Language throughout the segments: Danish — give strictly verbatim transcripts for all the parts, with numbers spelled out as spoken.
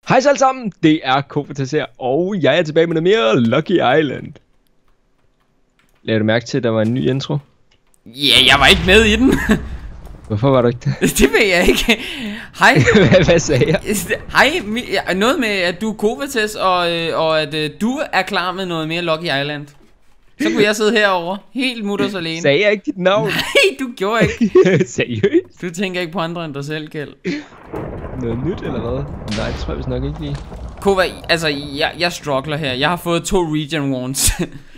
Hej så alle sammen, det er Kovatas her, og jeg er tilbage med noget mere Lucky Island. Lagde du mærke til, at der var en ny intro? Ja, jeg var ikke med i den. Hvorfor var du ikke det? Det ved jeg ikke. Hej. hvad, hvad sagde jeg? Hej, noget med at du er Kovatas, og, og at uh, du er klar med noget mere Lucky Island. Så kunne jeg sidde herovre, helt mutters alene. Sagde jeg ikke dit navn? Nej, du gjorde ikke. Seriøst? Du tænker ikke på andre end dig selv, Kjeld. Noget nyt eller hvad? Nej, det tror jeg vist nok ikke lige. Kova, altså jeg, jeg struggler her. Jeg har fået to regen wounds.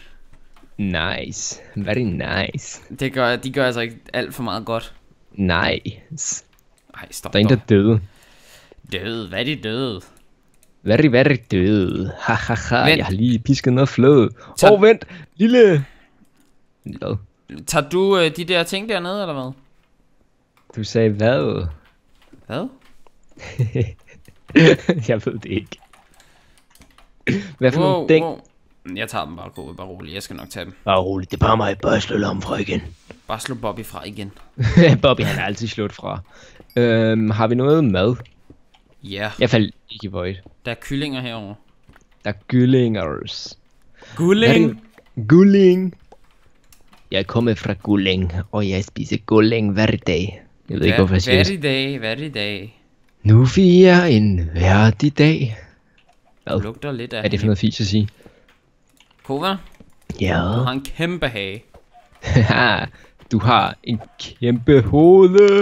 Nice, very nice. Det gør, de gør altså ikke alt for meget godt. Nice. Ej, stop. Der er en, der døde. Død, hvad er de døde? Very, very døde. Hahaha, Vent. jeg har lige pisket noget fløde. Tag- Åh, oh, vent, lille... Hvad? Tager du øh, de der ting dernede, eller hvad? Du sagde hvad? Hvad? Jeg ved det ikke. Hvad for Wow, nogle ting? wow. Jeg tager dem bare, Kova, bare roligt. Jeg skal nok tage dem. Bare roligt, det er bare mig, bare slå lommen fra igen. Bare slå Bobby fra igen. Bobby han er altid slået fra. Øhm, har vi noget mad? Ja, Jeg faldt ikke i Void. der er kyllinger herovre. Der er gyllingers. Gulling! Gulling. Jeg er kommet fra Gulling, og jeg spiser Gulling hver dag. Jeg ved ikke, hvorfor jeg siger Hver det. i dag, hver i dag. Nu fik jeg en værdig dag. Hvad? Lugter lidt af Hvad er det for noget fis at sige? Kova, Ja. du har en kæmpe hage. Du har en kæmpe hoved.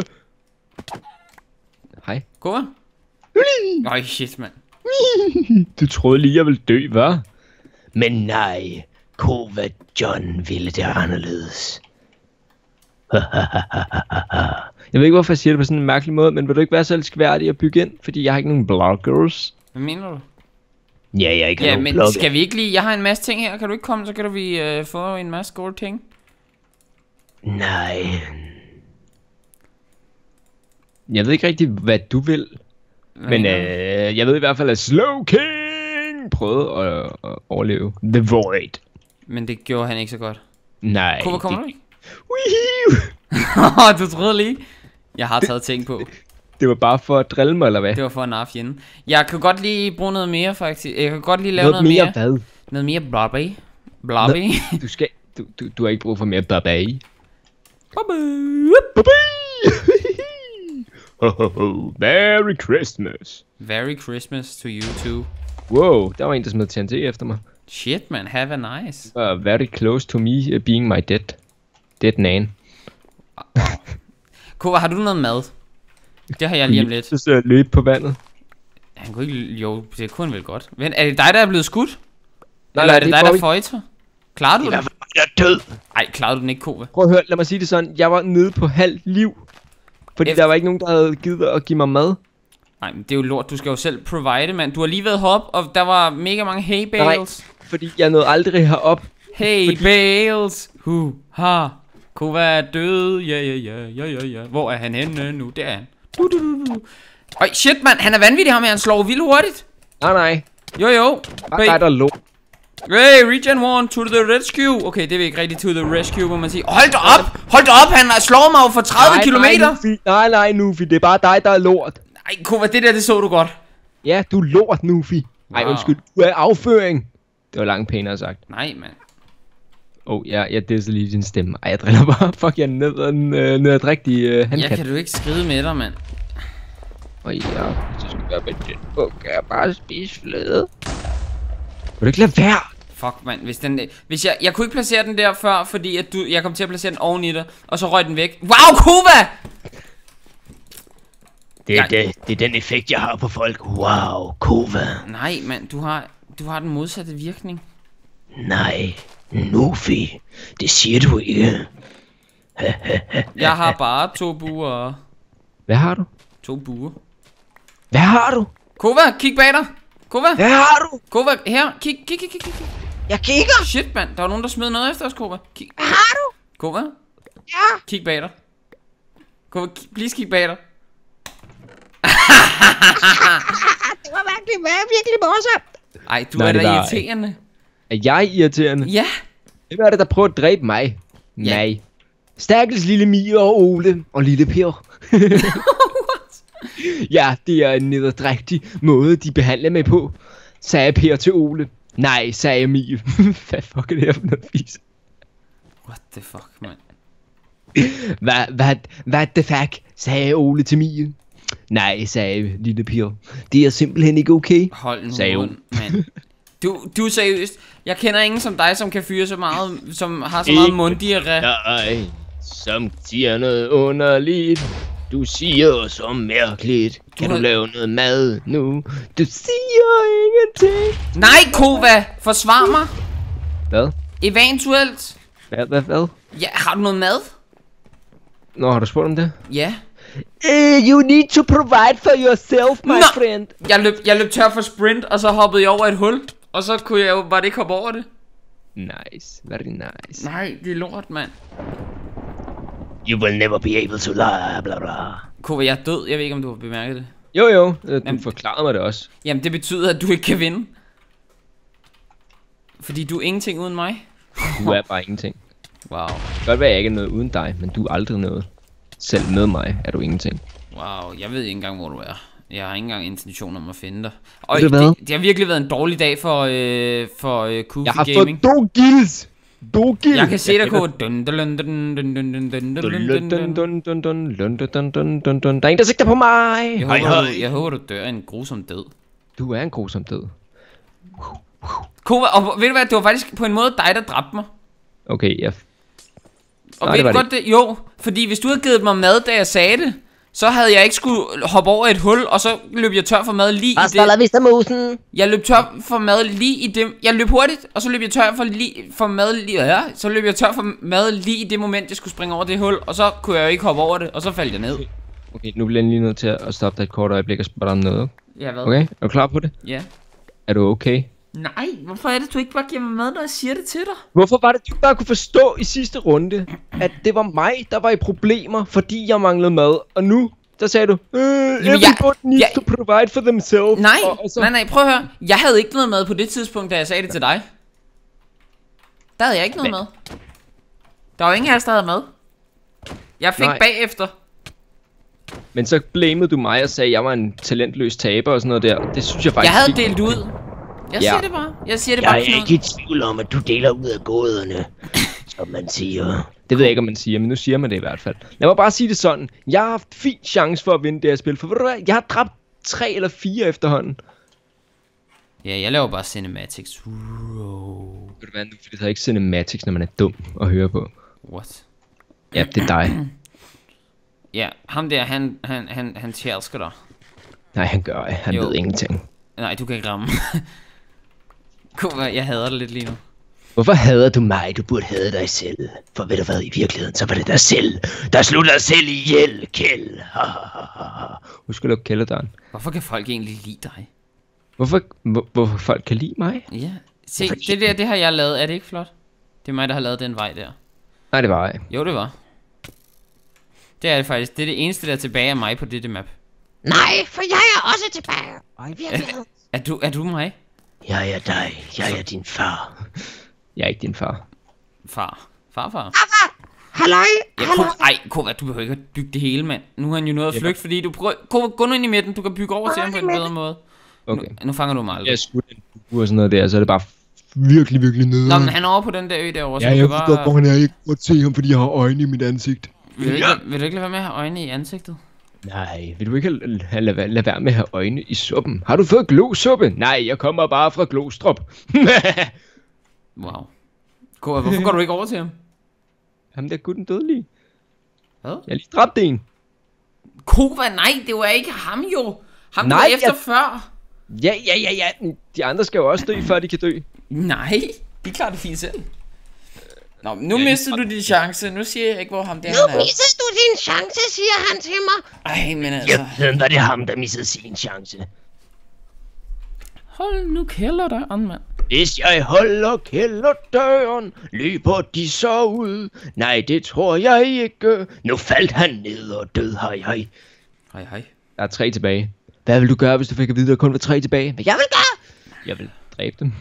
Hej. Kova? Øj, shit, mand. Du troede lige, jeg ville dø, hva'? Men nej, Kova John ville det anderledes. Jeg ved ikke, hvorfor jeg siger det på sådan en mærkelig måde, men vil du ikke være så elskværdig at bygge ind? Fordi jeg har ikke nogen bloggers. Hvad mener du? Ja, jeg har ikke Ja, nogen men blogger. skal vi ikke lige... Jeg har en masse ting her. Kan du ikke komme, så kan du vi øh, få en masse gode ting. Nej. Jeg ved ikke rigtig, hvad du vil. Hvad Men mener du? øh, jeg ved i hvert fald, at Slow King prøvede at, at overleve The Void. Men det gjorde han ikke så godt. Nej. Kova, kommer det... du ikke? Wee! Du troede lige. Jeg har taget ting på. Det var bare for at drille mig, eller hvad? Det var for en af fjenden. Jeg kan godt lige bruge noget mere, faktisk. Jeg kan godt lige lave noget, noget, mere mere. hvad? Noget mere blobby. Blobby. Du skal... Du, du, du har ikke brug for mere babai. Blobby. Babai! Ho, ho, ho. Merry Christmas. Merry Christmas to you too. Wow, der var en, der smed T N T efter mig. Shit, man. Have a nice. Uh, very close to me uh, being my dead. Dead nan. Kova, har du noget mad? Det har jeg lige om lidt. Så jeg løb på vandet. Han kunne ikke... Jo, det kunne han vel godt. Men er det dig, der er blevet skudt? Nej, Eller nej, er det det er dig, der Bobby. føjter? Klarer du I det? hvert fald, jeg er død. Ej, klarede du den ikke, Kova? Prøv at høre, lad mig sige det sådan. Jeg var nede på halvt liv. Fordi Efter- der var ikke nogen, der havde givet at give mig mad. Nej, men det er jo lort. Du skal jo selv provide, mand. Du har lige været heroppe, og der var mega mange hay bales. Fordi jeg nåede aldrig herop. Hey Fordi- bales. Hu, ha. Kova er død. Ja, ja, ja, ja, ja, ja. Hvor er han henne nu? Der er han. Du, du, du, du. Øj, shit, mand. Han er vanvittig, ham her. Han slår vildt hurtigt. Nej, nej. Jo, jo. Bare dig, der lå. Hey, regen one to the rescue. Okay, det er ikke rigtigt to the rescue, må man sige. Hold da op. Hold da op. Han slår mig jo for tredive kilometer. Nej, Nufi. Nej, nej, Nufi. Det er bare dig, der er lort. Ej, Kova, det der, det så du godt. Ja, du er lort, Nufi. Ej, Wow. undskyld. Du er afføring. Det var langt pænere sagt. Nej, mand. Åh, oh, ja, jeg disser lige din stemme. Ej, jeg driller bare. Fuck, jeg er ned og øh, ned og drikke de øh, Jeg handkat. kan du ikke skride med dig, mand. Og ja, så skal jeg med den bog. Kan jeg bare spise fløde? Vil du ikke lade være? Fuck, mand. Hvis den... Hvis jeg... Jeg kunne ikke placere den der før, fordi at du... Jeg kom til at placere den oven i dig, og så røg den væk. Wow, Kova! Det er, Ja. det, det er den effekt, jeg har på folk. Wow, Kova. Nej, mand. Du har... Du har den modsatte virkning. Nej, Nufi. Det siger du ikke. Jeg har bare to buer. Hvad har du? To buer. Hvad har du? Kova, kig bag dig. Kova. Hvad har du? Kova, her. Kig, kig, kig, kig, kig. Jeg kigger. Shit, mand. Der var nogen, der smed noget efter os, Kova. Kig. Hvad har du? Kova, Ja. kig bag dig. Kova, ki- please kig bag dig. Det var virkelig, virkelig morsomt. Ej, du Nej, er det da var- irriterende. Er jeg irriterende? Ja. Hvem er det, der prøver at dræbe mig? Ja. Nej. Stakkels lille Mia og Ole og lille Per. Ja, det er en nederdrægtig måde, de behandler mig på, sagde Per til Ole. Nej, sagde Mie. Hvad fuck er det her for noget fis? What the fuck, mand? Hvad, hvad, hvad the fuck, sagde Ole til Mie. Nej, sagde lille Per. Det er simpelthen ikke okay. Hold nu sagde mund, mand. Du, du er seriøst. Jeg kender ingen som dig, som kan fyre så meget, som har så meget munddiarré. Nej, som siger noget underligt. Du siger så mærkeligt. Kan du, har... du lave noget mad nu? Du siger ingenting. Nej, Kova! Forsvar mig! Hvad? Eventuelt. Hvad, hvad, hvad? Ja, har du noget mad? Nå, har du spurgt om det? Ja. Uh, you need to provide for yourself, my Nå. friend. Jeg løb, jeg løb tør for sprint, og så hoppede jeg over et hul. Og så kunne jeg jo bare ikke hoppe over det. Nice, very nice. Nej, det er lort, mand. You will never be able to lie, bla bla. Kova, jeg er død. Jeg ved ikke, om du har bemærket det. Jo jo, du Jamen, forklarede mig det også. Jamen, det betyder, at du ikke kan vinde. Fordi du er ingenting uden mig. Du er bare ingenting. Wow. Det kan godt være, jeg ikke er noget uden dig, men du er aldrig noget. Selv med mig er du ingenting. Wow, jeg ved ikke engang, hvor du er. Jeg har ikke engang intention om at finde dig. Og det, det, det har virkelig været en dårlig dag for, øh, for øh, Koofy Jeg har Gaming. fået to kills. To kills. Jeg kan se dig, Kova. Dun, dun, dun, dun, dun, dun, dun, dun, dun, dun, dun. Dun, dun, dun, dun, dun, dun, dun, dun. Der er en, der sigter på mig. Jeg håber, du, jeg håber, du dør en grusom død. Du er en grusom død. Kova, og ved du hvad, det var faktisk på en måde dig, der dræbte mig. Okay, ja. Og Nej, ved det du var godt det? Jo, fordi hvis du havde givet mig mad, da jeg sagde det, så havde jeg ikke skulle hoppe over et hul, og så løb jeg tør for mad lige i det. la vista, musen. Jeg løb tør for mad lige i det. Jeg løb hurtigt, og så løb jeg tør for, lige, for mad lige. Ja, så løb jeg tør for mad lige i det moment, jeg skulle springe over det hul, og så kunne jeg jo ikke hoppe over det, og så faldt jeg ned. Okay, nu bliver jeg lige nødt til at stoppe dig et kort øjeblik og spørge dig om noget. Ja, hvad? Okay, er du klar på det? Ja. Er du okay? Nej, hvorfor er det, du ikke bare giver mig mad, når jeg siger det til dig? Hvorfor var det, du bare kunne forstå i sidste runde, at det var mig, der var i problemer, fordi jeg manglede mad, og nu, der sagde du, øh, everybody needs jeg- to provide for themselves. Nej, og, og så, nej, nej, prøv at høre. Jeg havde ikke noget mad på det tidspunkt, da jeg sagde det til dig. Der havde jeg ikke noget Hvad? mad. Der var ingen af os, der havde mad. Jeg fik Nej. bagefter. Men så blamede du mig og sagde, at jeg var en talentløs taber og sådan noget der. Det synes jeg faktisk Jeg havde ikke. delt ud. Jeg Ja. siger det bare. Jeg siger det Jeg bare. er Knud. ikke i tvivl om, at du deler ud af gåderne, som man siger. Det ved jeg ikke, om man siger, men nu siger man det i hvert fald. Lad mig bare sige det sådan. Jeg har haft fin chance for at vinde det her spil, for ved du hvad? Jeg har dræbt tre eller fire efterhånden. Ja, jeg laver bare cinematics. Wow. Ved du hvad, nu vil det ikke cinematics, når man er dum at høre på. What? Ja, det er dig. Ja, ham der, han, han, han, han tjælsker dig. Nej, han gør det. Han Jo. ved ingenting. Nej, du kan ikke ramme. Kova, jeg hader det lidt lige nu. Hvorfor hader du mig? Du burde hade dig selv. For ved du hvad, i virkeligheden, så var det dig selv, der slog dig selv ihjel, Kjeld. Husk at lukke kælderdøren. Hvorfor kan folk egentlig lide dig? Hvorfor, hvor, hvorfor folk kan lide mig? Ja. Se, det der, det har jeg lavet. Er det ikke flot? Det er mig, der har lavet den vej der. Nej, det var jeg. Jo, det var. Det er det faktisk. Det er det eneste, der er tilbage af mig på dette map. Nej, for jeg er også tilbage. Og i virkeligheden... Er du, er du mig? Jeg er dig. Jeg er din far. Jeg er ikke din far. Far. Farfar. Halløj! Ja, Kova, ej, Kova, du behøver ikke at bygge det hele, mand. Nu har han jo nået at flygte, fordi du prøver... Kova, gå nu ind i midten. Du kan bygge over til ham på en bedre måde. Okay. Nu, nu fanger du mig aldrig. Jeg skudt en bue og sådan noget der, så er det bare virkelig, virkelig nede. Nå, men han er over på den der ø derovre, så Ja, du jeg kan ved godt, hvor bare... han er. Jeg kan godt se ham, fordi jeg har øjne i mit ansigt. Vil du, ikke, vil du ikke lade være med at have øjne i ansigtet? Nej, vil du ikke lade, lade, lade være med at have øjne i suppen? Har du fået glosuppe? Nej, jeg kommer bare fra Glostrup. Wow. Kova, hvorfor går du ikke over til ham? Ham der gutten dødelige. Hvad? Jeg har lige dræbt en. Kova, nej, det var ikke ham jo. Ham Nej, nej, efter jeg- før. Ja, ja, ja, ja. De andre skal jo også dø, før de kan dø. Nej, de klarer det fint selv. Nå, men nu mistede du din chance. Nu siger jeg ikke, hvor ham der han Nu er. mistede du din chance, siger han til mig. Ej, men altså... Jamen, var det ham, der missede sin chance. Hold nu kælder dig an, mand. Hvis jeg holder kælderdøren, løber de så ud. Nej, det tror jeg ikke. Nu faldt han ned og død, hej hej. Hej, hej. Der er tre tilbage. Hvad vil du gøre, hvis du fik at vide, at der kun var tre tilbage? Hvad jeg vil gøre? Jeg vil dræbe dem.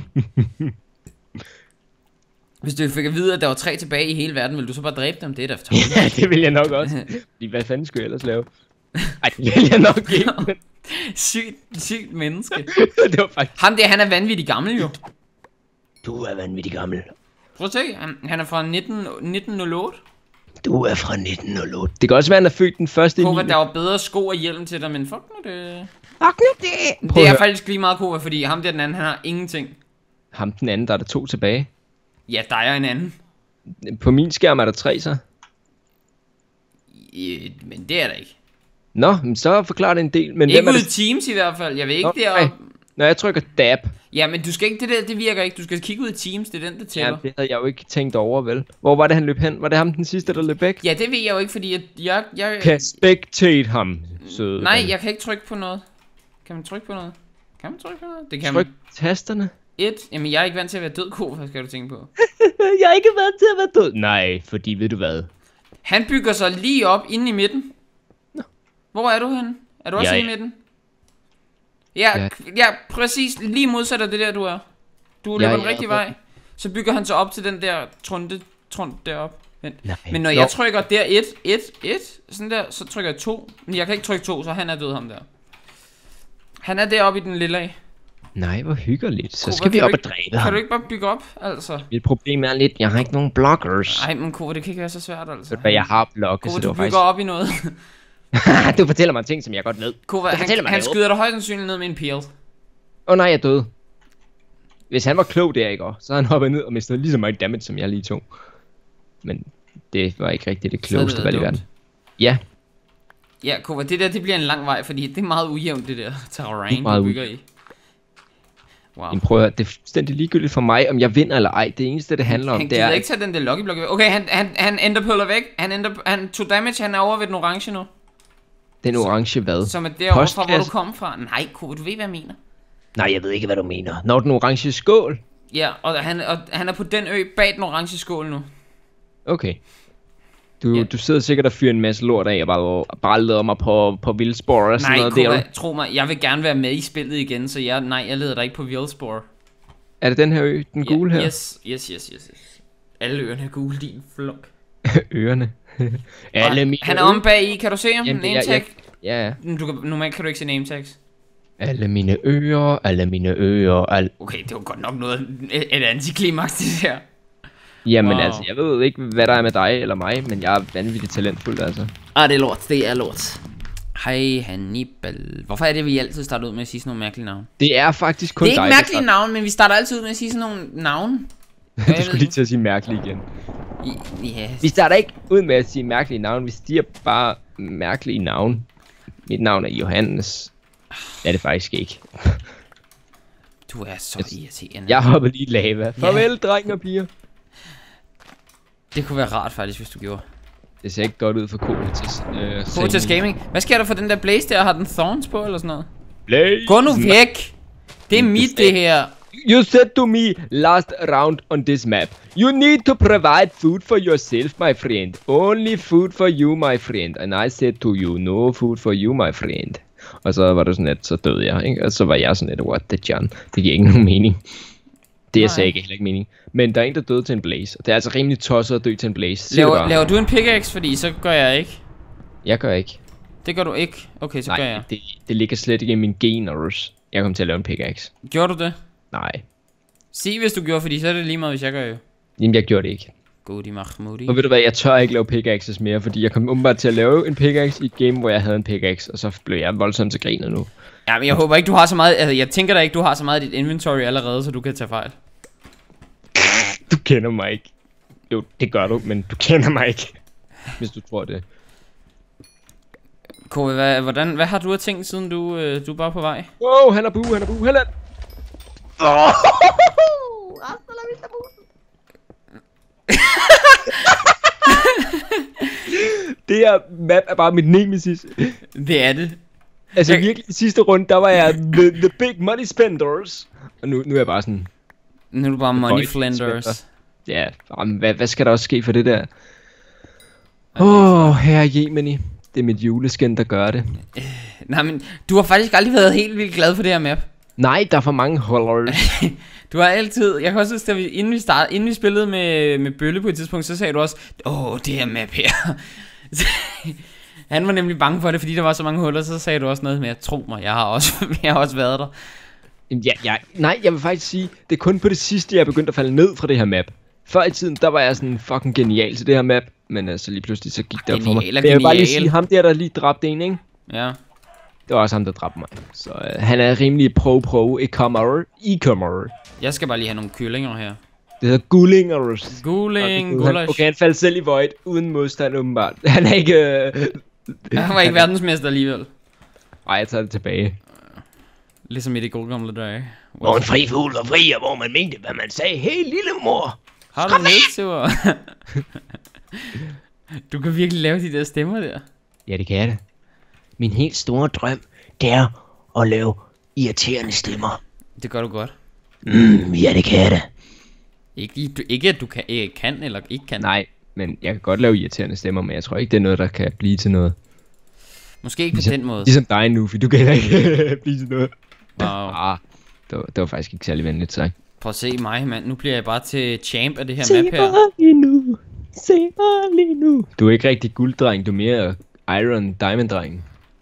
Hvis du fik at vide, at der var tre tilbage i hele verden, ville du så bare dræbe dem? Det er da for Ja, det vil jeg nok også. Fordi hvad fanden skulle jeg ellers lave? Ej, det vil jeg nok ikke. Men... sygt, sygt menneske. det var faktisk... Ham der, han er vanvittig gammel jo. Du er vanvittig gammel. Prøv at se, han, han er fra nitten nul otte. Du er fra nitten nul otte. Det kan også være, han er født den første i Kova, niende der var bedre sko og hjelm til dig, men fuck nu det. Fuck nu det! Det er faktisk lige meget Kova, fordi ham der den anden, han har ingenting. Ham den anden, der er der to tilbage. Ja, der er en anden. På min skærm er der tre så. Ja, men det er der ikke. Nå, men så forklarer det en del. Men Ikke hvem er ud i det? Teams i hvert fald. Jeg ved ikke Nå, det nej. Når jeg trykker dab. Ja, men du skal ikke, det der, det virker ikke. Du skal kigge ud i Teams, det er den, der tæller. Ja, det havde jeg jo ikke tænkt over, vel? Hvor var det, han løb hen? Var det ham den sidste, der løb væk? Ja, det ved jeg jo ikke, fordi jeg... jeg, jeg Kan spectate ham, søde. nej, ven. jeg kan ikke trykke på noget. Kan man trykke på noget? Kan man trykke på noget? Det kan Tryk man. tasterne. Et. Jamen, jeg er ikke vant til at være død, Kova, skal du tænke på. jeg har ikke været til at være død. Nej, fordi ved du hvad? Han bygger sig lige op inde i midten. Nå. Hvor er du henne? Er du også Jeg- inde i midten? Ja, Ja. ja, præcis lige modsat af det der, du er. Du løber Jeg den er rigtige oppe. vej. Så bygger han sig op til den der trunde, trund derop. Vent. Nej. Men når Nå. jeg trykker der et, et, et, sådan der, så trykker jeg to. Men jeg kan ikke trykke to, så han er død, ham der. Han er deroppe i den lille af. Nej, hvor hyggeligt. Så Kova, skal vi kan op du og ikke- dræbe Kan ham. du ikke bare bygge op, altså? Mit problem er lidt, jeg har ikke nogen blockers. Nej, men Kova, det kan ikke være så svært, altså. Ved du hvad, jeg har blockers, Kova, så det du var bygger faktisk... op i noget. du fortæller mig ting, som jeg godt ved. Kova, Det han, fortæller mig han noget. skyder dig højst sandsynligt ned med en pil. Åh oh, nej, jeg er død. Hvis han var klog der, ikke også? Så havde han hoppet ned og mistet lige så meget damage, som jeg lige tog. Men det var ikke rigtig det Så havde det klogeste været valg i dumt. verden. Ja, Ja, Kova, det der, det bliver en lang vej, fordi det er meget ujævnt, det der terræn, meget du bygger i. Wow. men prøv at høre, det er fuldstændig ligegyldigt for mig, om jeg vinder eller ej. Det eneste, det handler om, Han det gider er... ikke tage den der lucky block væk. Okay, han, han, han enderpearler væk. Han, ender, han tog damage, han er over ved den orange nu. Den orange hvad? Som er derovre fra, hvor du Postkasse? kom fra. Nej, Kova, du ved, hvad jeg mener. Nej, jeg ved ikke, hvad du mener. Når den orange skål? Ja, og han, og han er på den ø bag den orange skål nu. Okay. Du, Ja. du sidder sikkert og fyrer en masse lort af, og bare, bare leder mig på, på vildspor og sådan Nej, noget Kova, der. tro mig, jeg vil gerne være med i spillet igen, så jeg, nej, jeg leder dig ikke på Vildspore. Er det den her ø, den gule ja, her? Yes, yes, yes, yes, yes. Alle øerne er gule, din flok. Ørerne. Alle mine Han er om bag i, kan du se ham? Jamen, Name ja, tag? Ja, ja. Du kan, normalt kan du ikke se name tags. Alle mine ører, alle mine ører, al... Okay, det var godt nok noget et, et antiklimaks det der. Jamen Wow. altså, jeg ved ikke, hvad der er med dig eller mig, men jeg er vanvittigt talentfuld, altså. Ah, det er lort, det er lort. Hej Hannibal. Hvorfor er det, vi altid starter ud med at sige sådan nogle mærkelige navne? Det er faktisk kun Det er ikke dig, der mærkelige starter- navne, men vi starter altid ud med at sige sådan nogle navne. Du skulle lige til at sige mærkeligt igen. Ja, Vi starter ikke ud med at sige mærkelige navne, vi siger bare mærkelige navne. Mit navn er Johannes. Det er det faktisk ikke. du er så irriterende. Jeg hopper lige i lava. Farvel, drenge og piger. Det kunne være rart faktisk, hvis du gjorde. Det ser ikke godt ud for Kovacs. Øh, Kovacs Gaming. Hvad sker der for den der Blaze der? Har den thorns på eller sådan noget? Blaze. Gå nu væk! Det er mit det her. You said to me last round on this map, you need to provide food for yourself, my friend. Only food for you, my friend. And I said to you, no food for you, my friend. Og så var det sådan lidt, så døde jeg, ikke? Og så var jeg sådan lidt, what the John? Det giver ikke nogen mening. Det jeg Nej. sagde ikke heller ikke mening. Men der er en, der døde til en blaze. Og det er altså rimelig tosset at dø til en blaze. Siger det Laver, bare. laver du en pickaxe, fordi så gør jeg ikke. Jeg gør ikke. Det gør du ikke. Okay, så gør Nej, jeg. det, det ligger slet ikke i min geners. Jeg kommer til at lave en pickaxe. Gjorde du det? Nej. Sig hvis du gjorde, fordi så er det lige meget, hvis jeg gør jo. Jamen, jeg gjorde det ikke. Godi Mahmoudi. Og ved du hvad, jeg tør ikke lave pickaxes mere, fordi jeg kom umiddelbart til at lave en pickaxe i et game, hvor jeg havde en pickaxe, og så blev jeg voldsomt til griner nu. Ja, men jeg håber ikke, du har så meget. Altså, jeg tænker da ikke, du har så meget i dit inventory allerede, så du kan tage fejl. Du kender mig ikke. Jo, det gør du, men du kender mig ikke. Hvis du tror det. Kåre, hvad, hvordan, hvad har du af ting, siden du, øh, du er bare på vej? Wow, han er bu, han er bu, han er... Det her map er bare mit nemesis. Det er det. Altså Jeg- virkelig i sidste runde, der var jeg the, the big money spenders. Og nu, nu er jeg bare sådan, Nu er du bare money Boy, flenders. spender. ja, jamen, hvad, hvad skal der også ske for det der? Åh, oh, herre Jemini. Det er mit juleskin, der gør det. Nej, men du har faktisk aldrig været helt vildt glad for det her map. Nej, der er for mange holders. Du har altid, jeg kan også huske, at vi, inden vi startede, inden vi spillede med, med Bølle på et tidspunkt, så sagde du også, åh, det her map her. Han var nemlig bange for det, fordi der var så mange huller. Så sagde du også noget med at tro mig. Jeg har også, jeg har også været der. Ja, ja, nej, jeg vil faktisk sige, det er kun på det sidste, jeg er begyndt at falde ned fra det her map. Før i tiden, der var jeg sådan fucking genial til det her map. Men altså lige pludselig så gik det op for mig. Men jeg vil bare lige sige, ham der, der lige dræbte en, ikke? Ja. Det var også ham, der dræbte mig. Så øh, han er rimelig pro-pro. E-kommer. E-kommer. Jeg skal bare lige have nogle kyllinger her. Det hedder gullinger. Gulling, okay, gulasch. Okay, han faldt selv i void, uden modstand åbenbart. Han er ikke... Øh... Han var ikke verdensmester alligevel. Ej, jeg tager det tilbage. Ligesom i det gode gamle dage. Hvor en fri fugl var fri, og hvor man mente, hvad man sagde. Hey, lille mor. Har du nedtur? Du kan virkelig lave de der stemmer der. Ja, det kan jeg da. Min helt store drøm, det er at lave irriterende stemmer. Det gør du godt. Mm, ja, det kan jeg da. Ikke, du, ikke at du kan, ikke kan eller ikke kan. Nej, men jeg kan godt lave irriterende stemmer, men jeg tror ikke, det er noget, der kan blive til noget. Måske ikke ligesom, på den måde. Ligesom dig nu, for du kan heller ikke blive til noget. Wow. Ah, det, var, det var faktisk ikke særlig venligt sagt. Prøv at se mig, mand. Nu bliver jeg bare til champ af det her Se map her. mig lige nu. Se mig lige nu. Du er ikke rigtig gulddreng, du er mere Iron Diamond dreng.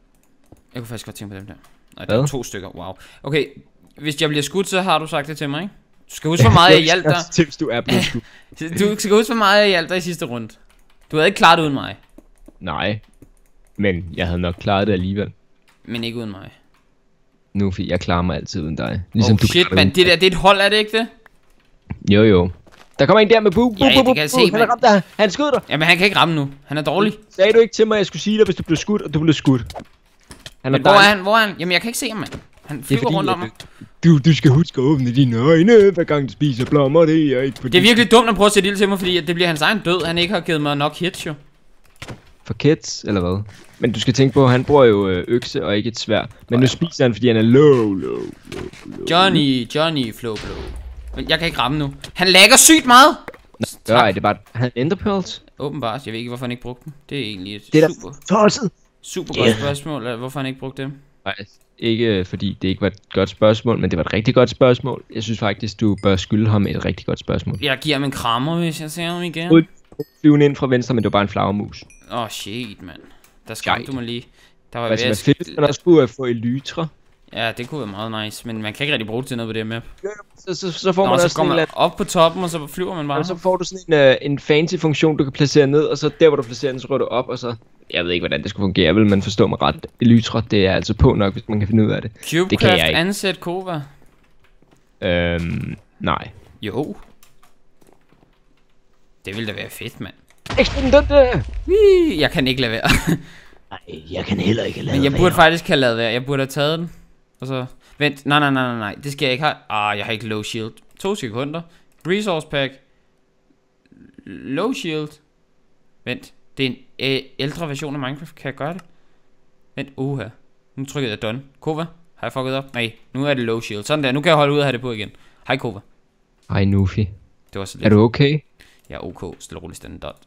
Jeg kunne faktisk godt tænke på dem der. Nej, der er to stykker. Wow. Okay, hvis jeg bliver skudt, så har du sagt det til mig, ikke? Du skal huske, hvor meget jeg hjalp dig. Tips, du er blevet skudt. Du skal huske, hvor meget jeg hjalp dig i sidste runde. Du havde ikke klaret det uden mig. Nej, men jeg havde nok klaret det alligevel. Men ikke uden mig. Nu, fordi jeg klarer mig altid uden dig. Ligesom Oh du shit, man. Det der, det er et hold, er det ikke det? Jo, jo. Der kommer en der med bu, bu, Ja, bu, det bu, kan jeg bu. se, Han er ramt der. Han skød dig. Jamen, han kan ikke ramme nu. Han er dårlig. Sagde du ikke til mig, at jeg skulle sige dig, hvis du blev skudt, og du blev skudt? Han er Men hvor er han? Hvor er han? Jamen, jeg kan ikke se ham, mand. Han flyver fordi, rundt om mig. Du, du skal huske at åbne dine øjne, hver gang du spiser blommer. Det er ikke fordi... Det er virkelig dumt at prøve at sætte ild til mig, fordi det bliver hans egen død. Han ikke har givet mig nok hits, jo. For kids, eller hvad? Men du skal tænke på, at han bruger jo øh, økse og ikke et sværd. Men nu spiser han, fordi han er low, low, low, low. Johnny, Johnny, flow, flow. Men jeg kan ikke ramme nu. Han lagger sygt meget! Nej, det er bare... Han ender pearls. Åbenbart. Jeg ved ikke, hvorfor han ikke brugte dem. Det er egentlig et Det er super, tosset. super godt spørgsmål, hvorfor han ikke brugte dem. Nej, ikke øh, fordi det ikke var et godt spørgsmål, men det var et rigtig godt spørgsmål. Jeg synes faktisk, du bør skylde ham et rigtig godt spørgsmål. Jeg giver ham en krammer, hvis jeg ser ham igen. Flyvende ind fra venstre, men det var bare en flagermus. Åh, oh, shit, mand. Der skræmte du mig lige. Der var Hvad ved fedt, hvis man også skulle få elytra. Ja, det kunne være meget nice, men man kan ikke rigtig bruge det til noget på det map. Så, så, så får Nå, man så også går sådan man en op på toppen, og så flyver man bare. ja, så får du sådan en, uh, en fancy funktion, du kan placere ned, og så der, hvor du placerer den, så rører du op, og så... Jeg ved ikke, hvordan det skulle fungere, vil man forstå mig ret. Elytra, det er altså på nok, hvis man kan finde ud af det. Cubecraft ansæt Kova. Øhm, nej. Jo. Det ville da være fedt, mand. Eksplodente! Jeg kan ikke lade være. Nej, jeg kan heller ikke lade Men jeg være. burde faktisk have lavet være. Jeg burde have taget den. Og så... Vent, nej, nej, nej, nej, nej. Det skal jeg ikke have. Ah, jeg har ikke low shield. To sekunder. Resource pack. Low shield. Vent. Det er en øh, ældre version af Minecraft. Kan jeg gøre det? Vent, uha. Nu trykker jeg done. Kova, har jeg fucket op? Nej, nu er det low shield. Sådan der, nu kan jeg holde ud og have det på igen. Hej Kova. Hej Nufi. Det var så lidt. Er du okay? Jeg er ok, stille og roligt standard.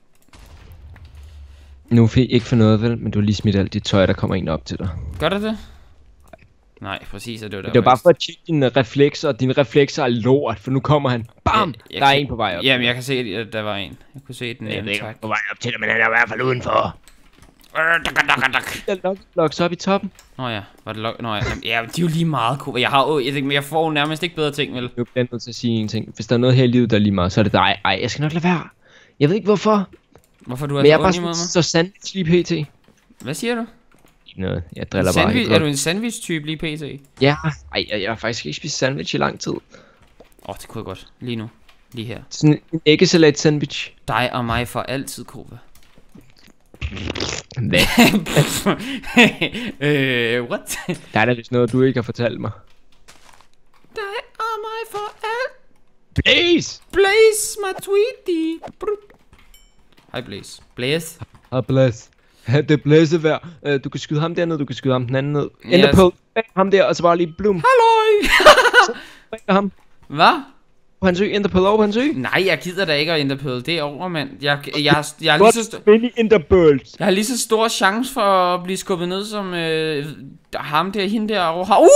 Nufi, ikke for noget vel, men du har lige smidt alt dit tøj, der kommer en op til dig. Gør det det? Nej, præcis, og det var der. Det var bare for at tjekke dine reflekser, og dine reflekser er lort, for nu kommer han. Bam! Jeg, jeg der er kan, en på vej op. Jamen, jeg kan se, at der var en. Jeg kunne se den. Jeg ved ikke, tak. på vej op til det, men han er i hvert fald udenfor. Der er locks op i toppen. Nå ja, var det lok? Nå ja, jamen, ja, de er jo lige meget cool. Jeg har jo, jeg, tænker, jeg får jo nærmest ikke bedre ting, vel? Nu bliver jeg nødt til at sige en ting. Hvis der er noget her i livet, der er lige meget, så er det dig. Ej, jeg skal nok lade være. Jeg ved ikke hvorfor, Hvorfor du er men jeg så er ondt bare imod så, mig? så sandwich lige pt. Hvad siger du? Ikke noget, jeg driller bare Sandwich, ikke. er du en sandwich-type lige pt? Ja, ej, jeg, jeg har faktisk ikke spist sandwich i lang tid. Åh, oh, det kunne jeg godt. Lige nu. Lige her. Sådan en æggesalat sandwich. Dig og mig for altid, Kova. Hvad? øh, what? Der er da vist noget, du ikke har fortalt mig. Dig og mig for alt. Blaze! Blaze, my tweety. Hej Blaze. Blaze. Ah, Blaze. Det er blæsevejr. Uh, du kan skyde ham dernede, du kan skyde ham den anden ned. Yes. Enderpearl, ham der, og så bare lige blum. Halløj. Så bringer ham. Hvad? På hans ø, Enderpearl over på hans ø. Nej, jeg gider da ikke at enderpearl. Det er over, mand. Jeg, jeg, jeg, jeg, har lige så st- Mini Enderpearls. jeg har lige så stor chance for at blive skubbet ned som øh, ham der, hende der over. Uh!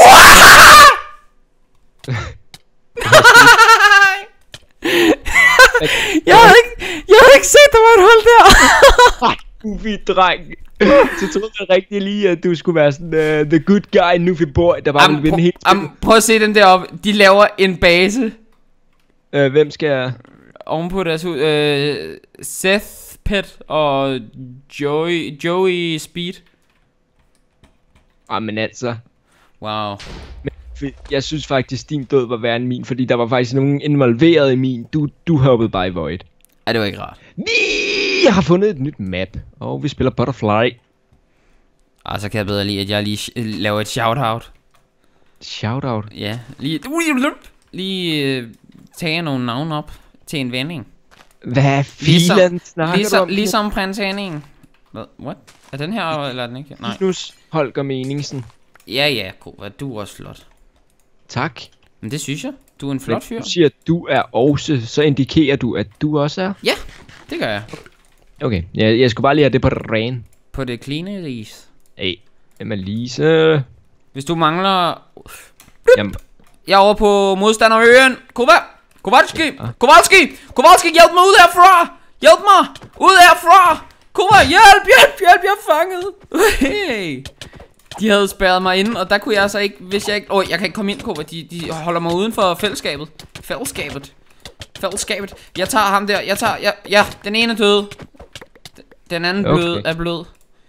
jeg havde ikke, jeg havde ikke set, der var et hul der. Goofy dreng. Så troede jeg rigtig lige, at du skulle være sådan uh, the good guy, Nuffy boy, der bare ville vinde helt. Am, prøv at se dem deroppe. De laver en base. Uh, hvem skal jeg... Ovenpå deres hus. Uh, Seth Pet og Joey, Joey Speed. Ah, men altså... Wow. Men jeg synes faktisk, din død var værre end min, fordi der var faktisk nogen involveret i min. Du, du hoppede bare i void. Ja, det var ikke rart. Vi har fundet et nyt map, og vi spiller Butterfly. Ah, så kan jeg bedre lide, at jeg lige laver et shoutout. Shoutout? Ja, lige... Lige øh, tage nogle navne op til en vending. Hvad filen snakker ligesom, du om? Ligesom prins Henning. Hvad? What? Er den her, eller er den ikke? Nej. Linus Holger Meningsen. Ja, ja, Kova, du er også flot. Tak. Men det synes jeg. Du er en flot fyr. Du siger, at du er også, så indikerer du, at du også er? Ja, det gør jeg. Okay, jeg, jeg skulle bare lige have det på det rene. På det cleane ris. Hey, jamen Lise. Hvis du mangler... Jamen. Jeg er over på modstanderøen. Kova! Kowalski! Kowalski! Kowalski, hjælp mig ud herfra! Hjælp mig! Ud herfra! Kova, hjælp, hjælp, hjælp, jeg er fanget! Hey! De havde spærret mig inde, og der kunne jeg så ikke, hvis jeg ikke... Åh, oh, jeg kan ikke komme ind, Kova. De, de holder mig uden for fællesskabet. Fællesskabet. Fællesskabet. Jeg tager ham der. Jeg tager... Ja, ja, den ene er død. Den anden okay. blød, er blød.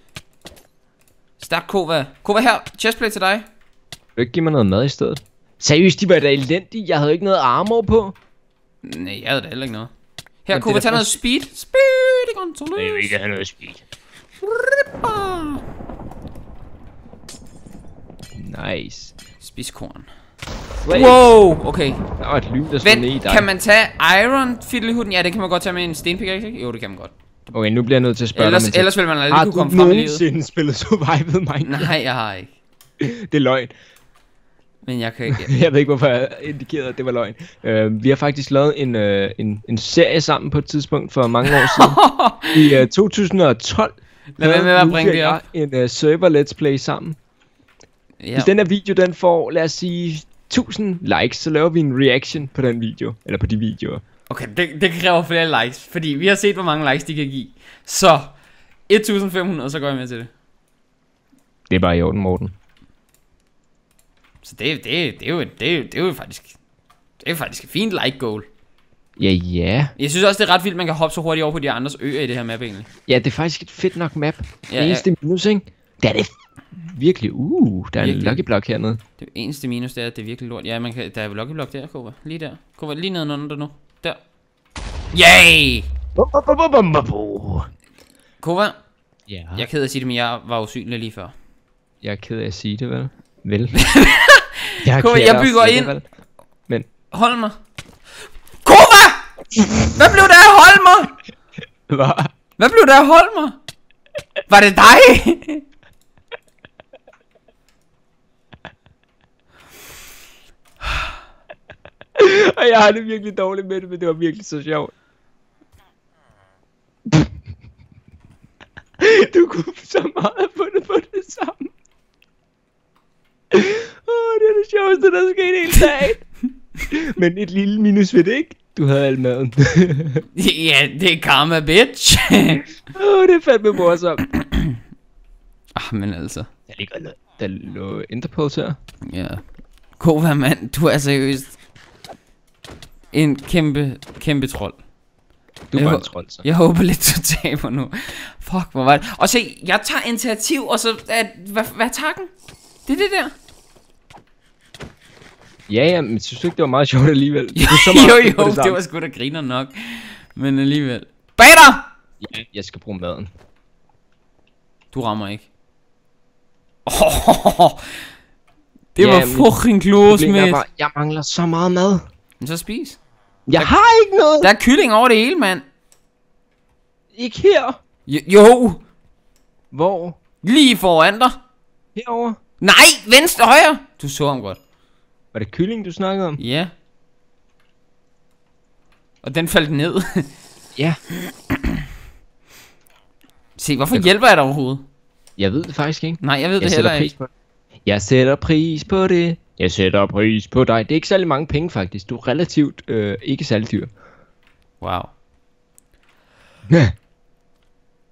Stærk Kova. Kova her. Chestplate til dig. Vil du ikke give mig noget mad i stedet? Seriøst, de var da elendige. Jeg havde ikke noget armor på. Nej, jeg havde da heller ikke noget. Her, Men Kova, tag noget speed. Speed, det går så løs. Jeg vil ikke have noget speed. Nice. Spidskorn. Wait. Wow, okay. Der var et lyn, der stod ned i Vent, dig. kan man tage iron fiddlyhooden? Ja, det kan man godt tage med en stenpickaxe, ikke? Jo, det kan man godt. Okay, nu bliver jeg nødt til at spørge Ellers, dig. ellers vil man aldrig har kunne du komme frem i livet. nogensinde spillet Survival Minecraft? Nej, jeg har ikke. Det er løgn. Men jeg kan ikke. Jeg ved ikke, hvorfor jeg indikerede, at det var løgn. Uh, vi har faktisk lavet en, uh, en, en serie sammen på et tidspunkt for mange år siden. I uh, to tusind og tolv. Lad være med at bringe det op. En uh, server let's play sammen. Ja. Hvis den her video, den får, lad os sige, tusind likes, så laver vi en reaction på den video. Eller på de videoer. Okay, det, det kræver flere likes. Fordi vi har set, hvor mange likes de kan give. Så et tusind fem hundrede, så går jeg med til det. Det er bare i orden, Morten. Så det, det, det, er jo, det, er jo, det er jo faktisk Det er jo faktisk et fint like goal. Ja, ja. Jeg synes også, det er ret vildt, man kan hoppe så hurtigt over på de andres øer i det her map egentlig. Ja, det er faktisk et fedt nok map. Ja, det eneste ja. minus, ikke? Det er det virkelig. Uh, der er virkelig. En lucky block hernede. Det eneste minus, det er, at det er virkelig lort. Ja, man kan, der er lucky block der, Kova. Lige der. Kova, lige nedenunder nu. Der. Yay! Kova. Ja. Jeg er ked af at sige det, men jeg var usynlig lige før. Jeg er ked af at sige det, vel? Vel. jeg, Kova, jeg bygger ind. Det, men. Hold mig. Kova! Hvad blev der af Holmer? Hvad? Hvad blev der af Holmer? Var det dig? Og jeg har det virkelig dårligt med det, men det var virkelig så sjovt. Du kunne så meget have fundet på det samme. Åh, oh, det er det sjoveste, der er sket hele dagen. Men et lille minus ved det, ikke? Du havde al maden. Ja, det er karma, bitch. Åh, oh, det er fandme morsomt. Ah, men altså. Der ligger noget. Der lå Interpulse her. Ja. Kova, mand, du er seriøst en kæmpe, kæmpe trold. Du jeg var en trold, så. Jeg håber lidt, du taber nu. Fuck, hvor var det. Og se, jeg tager initiativ, og så... At, hvad, hvad er takken? Det er det der. Ja, ja, men synes du ikke, det var meget sjovt alligevel? Jo, så meget jo, jo, det, det var sgu da griner nok. Men alligevel. Bag dig! Ja, jeg skal bruge maden. Du rammer ikke. Oh, det ja, var fucking close, med. Jeg mangler så meget mad. Men så spis. Jeg der, har ikke noget. Der er kylling over det hele, mand. Ikke her. Jo, jo. Hvor? Lige foran dig. Herover. Nej, venstre, højre. Du så ham godt. Var det kylling, du snakkede om? Ja. Og den faldt ned. Ja. Se, hvorfor jeg hjælper jeg dig overhovedet? Jeg ved det faktisk ikke. Nej, jeg ved jeg det heller ikke. På det. Jeg sætter pris på det. Jeg sætter pris på dig. Det er ikke særlig mange penge faktisk. Du er relativt øh, ikke særlig dyr. Wow. Ja.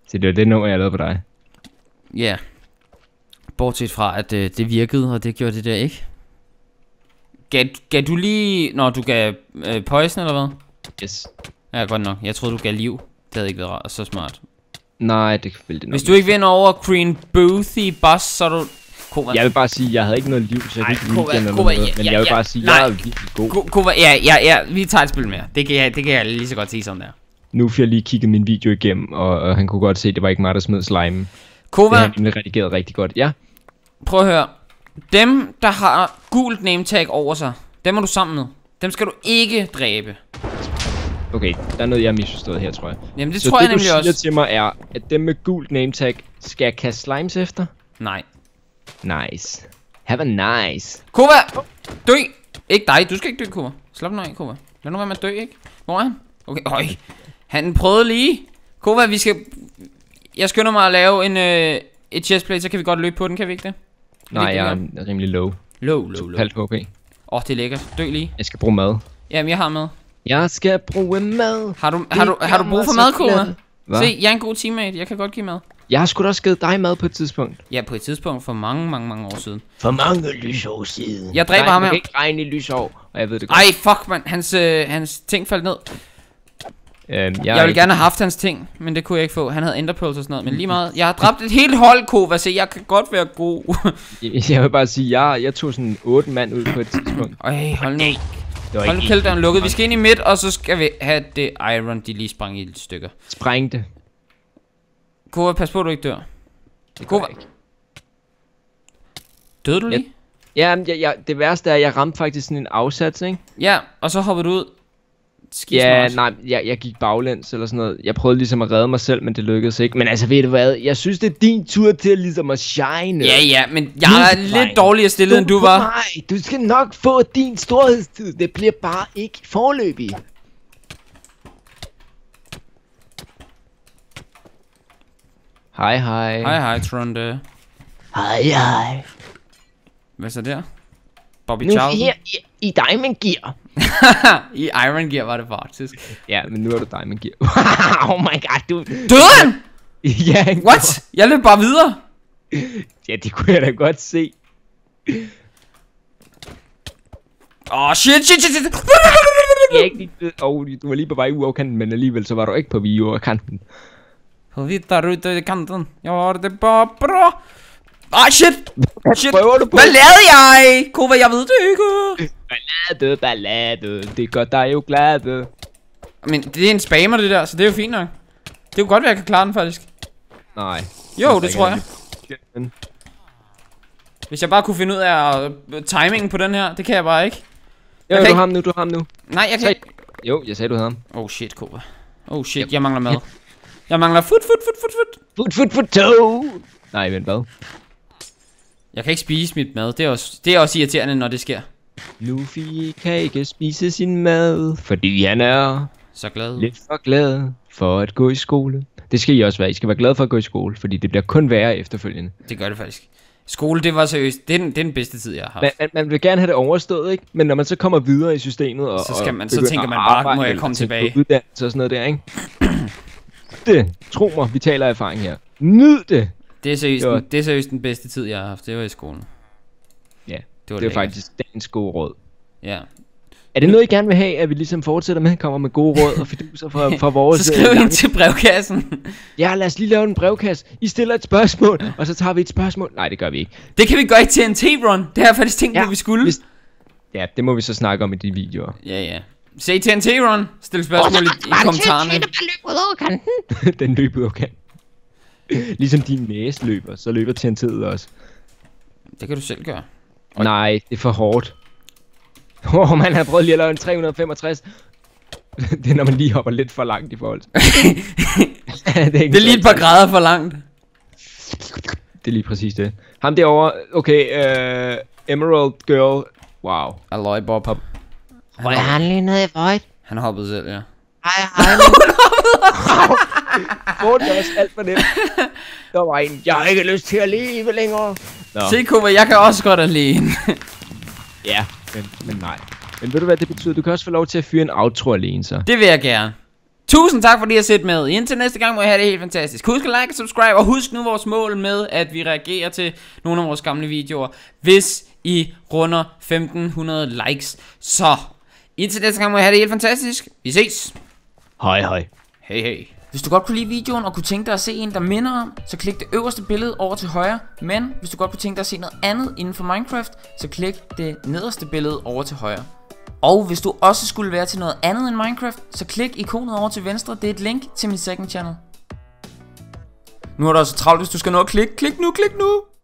Så det var det nummer, jeg lavede på dig. Ja. Yeah. Bortset fra, at øh, det virkede, og det gjorde det der ikke. Gav, gav du lige... Nå, du gav øh, poison, eller hvad? Yes. Ja, godt nok. Jeg troede, du gav liv. Det havde ikke været rart, så smart. Nej, det ville det nok. Hvis du ikke vinder over Green Boothy Boss, så er du... Kova. Jeg vil bare sige, jeg havde ikke noget liv, så jeg Ej, kan ikke Kova, lide den Kova, eller noget. ja, Men ja, jeg vil ja. bare sige, Nej. jeg er virkelig god. Ko- Kova, ja, ja, ja, vi tager et spil mere. Det kan jeg, det kan jeg lige så godt sige som der. Nu får jeg lige kigget min video igennem, og, og han kunne godt se, at det var ikke mig, der smed slime. Kova, Det har han nemlig redigeret rigtig godt. Ja. prøv at høre. Dem, der har gult name tag over sig, dem er du sammen med. Dem skal du ikke dræbe. Okay, der er noget, jeg har misforstået her, tror jeg. Jamen det så tror det, jeg nemlig du siger også. til mig er, at dem med gult name tag, skal jeg kaste slimes efter? Nej. Nice. Have a nice. Kova, dø. Ikke dig, du skal ikke dø, Kova. Slap nu af, Kova. Lad nu være med at dø, ikke? Hvor er han? Okay, øj. Han prøvede lige. Kova, vi skal... Jeg skynder mig at lave en, øh, et chestplate, så kan vi godt løbe på den, kan vi ikke det? Nej, det, jeg det er rimelig low. Low, low, low. Halvt H P. Åh, oh, det er lækkert. Dø lige. Jeg skal bruge mad. Jamen, jeg har med. Jeg skal bruge mad. Har du, har du, har du brug for mad, Kova? Hvad? Se, jeg er en god teammate. Jeg kan godt give mad. Jeg har sgu da også givet dig mad på et tidspunkt. Ja, på et tidspunkt for mange, mange, mange år siden. For mange lysår siden. Jeg dræber Nej, ham det her. kan ikke regne i lysår, og jeg ved det godt. Ej, fuck, mand. Hans, øh, hans ting faldt ned. Øhm, jeg, Jeg ville gerne have haft hans ting, men det kunne jeg ikke få. Han havde enderpearls og sådan noget. Men lige meget. Jeg har dræbt et helt hold, Kova, så jeg kan godt være god. jeg, jeg vil bare sige, jeg, jeg tog sådan otte mand ud på et tidspunkt. Ej, hold nu. Det var Hold nu ikke kæld, der er lukket. Vi skal ind i midt, og så skal vi have det iron, de lige sprang i stykker. sprængte. Kova, pas på, du ikke dør. Det Kova. gør jeg ikke. Døde du lige? Ja, men jeg, jeg, det værste er, at jeg ramte faktisk sådan en afsats, ikke? Ja, og så hoppede du ud. Skide Ja, smart. nej, jeg, jeg gik baglæns eller sådan noget. Jeg prøvede ligesom at redde mig selv, men det lykkedes ikke. Men altså, ved du hvad? Jeg synes, det er din tur til ligesom at shine. Ja, ja, men jeg er Nu, lidt dreng. dårligere stillet, end du var. Nej, du skal nok få din storhedstid. Det bliver bare ikke forløbig. Hej, hej. Hej, hej, Tronde. Hej, hej. Hvad så der? Bobby Nu Charlton? her i, i Diamond Gear. I Iron Gear var det faktisk. Ja, men nu er du Diamond Gear. Oh my god, du... Døde han? Ja, han What? Jeg løb bare videre. Ja, det kunne jeg da godt se. Åh, oh, shit, shit, shit, shit. Jeg er ikke lige... Oh, du var lige på vej ud over kanten, men alligevel så var du ikke på vej ud over kanten. Hittar du ute i kanten? Jeg har det bare bra. Ah, shit. Shit. prøver du på? Hvad lavede jeg? Kova, jeg ved det ikke. Ballade, ballade, det gør dig jo glad. Men det er en spammer, det der, så det er jo fint nok. Det kunne godt være, jeg kan klare den faktisk. Nej. Jo, det tror jeg. Men Hvis jeg bare kunne finde ud af uh, timingen på den her, det kan jeg bare ikke. jo, Jeg du kan har ham nu, du har ham nu. Nej, jeg kan Se. ikke. Jo, jeg sagde, du havde ham. Oh shit, Kova. Oh shit, jeg mangler mad. Jeg mangler food, food, food, food, food. Foot, foot, foot, toe. Nej, vent, hvad? Jeg kan ikke spise mit mad. Det er også, det er også irriterende, når det sker. Luffy kan ikke spise sin mad, fordi han er Så glad. lidt for glad for at gå i skole. Det skal I også være. I skal være glade for at gå i skole, fordi det bliver kun værre efterfølgende. Det gør det faktisk. Skole, det var seriøst. Det er den, det er den bedste tid, jeg har haft. Man, man, man vil gerne have det overstået, ikke? Men når man så kommer videre i systemet og, Så skal man- og så begynder tænker at man bare, arbejde må jeg eller komme tænke på tilbage? uddannelse og sådan noget der, ikke? Det, tro mig, vi taler af erfaring her. Nyd det! Det er seriøst, Det var- den, det er seriøst den bedste tid, jeg har haft. Det var i skolen. Ja, Det var, det er lækkert. faktisk dagens gode råd. Ja. Er det noget, I gerne vil have, at vi ligesom fortsætter med, kommer med gode råd og fiduser fra, fra vores... Så skriv øh, ind til brevkassen. Ja, lad os lige lave en brevkasse. I stiller et spørgsmål, og så tager vi et spørgsmål. Nej, det gør vi ikke. Det kan vi gøre i T N T-run. Det har jeg faktisk tænkt på, Ja, vi skulle. hvis- Ja, det må vi så snakke om i de videoer. Ja, ja. Se T N T-run. Stil spørgsmål i, i kommentarerne. Der bare løb ud over kanten. Den løber jo kan. Ligesom din næse løber, så løber TNT'et også. Det kan du selv gøre. Nej, det er for hårdt. Åh, oh, man har prøvet lige at lave en tre hundrede og femogtres. Det er, når man lige hopper lidt for langt i forhold til. det, er ikke Det er lige et par grader for langt. Det er lige præcis det. Ham derovre, okay, uh, Emerald Girl. Wow. Alloy Bob. Hop. Hvor er han lige nede i void? Han hoppede selv, ja. Hej, hej. Hvor det også alt for nemt. Der var en, jeg har ikke lyst til at leve længere. Nå. Se, Kova, jeg kan også godt alene. Ja, men, men nej. Men ved du hvad det betyder? Du kan også få lov til at fyre en outro alene så. Det vil jeg gerne. Tusind tak fordi I har set med. Indtil næste gang må I have det helt fantastisk. Husk at like og subscribe, og husk nu vores mål med, at vi reagerer til nogle af vores gamle videoer, hvis I runder femten hundrede likes. Så indtil næste gang må I have det helt fantastisk. Vi ses. Hej hej. Hey hey. Hvis du godt kunne lide videoen og kunne tænke dig at se en, der minder om, så klik det øverste billede over til højre. Men hvis du godt kunne tænke dig at se noget andet inden for Minecraft, så klik det nederste billede over til højre. Og hvis du også skulle være til noget andet end Minecraft, så klik ikonet over til venstre. Det er et link til min second channel. Nu er der også travlt, hvis du skal nå at klikke. Klik nu, klik nu.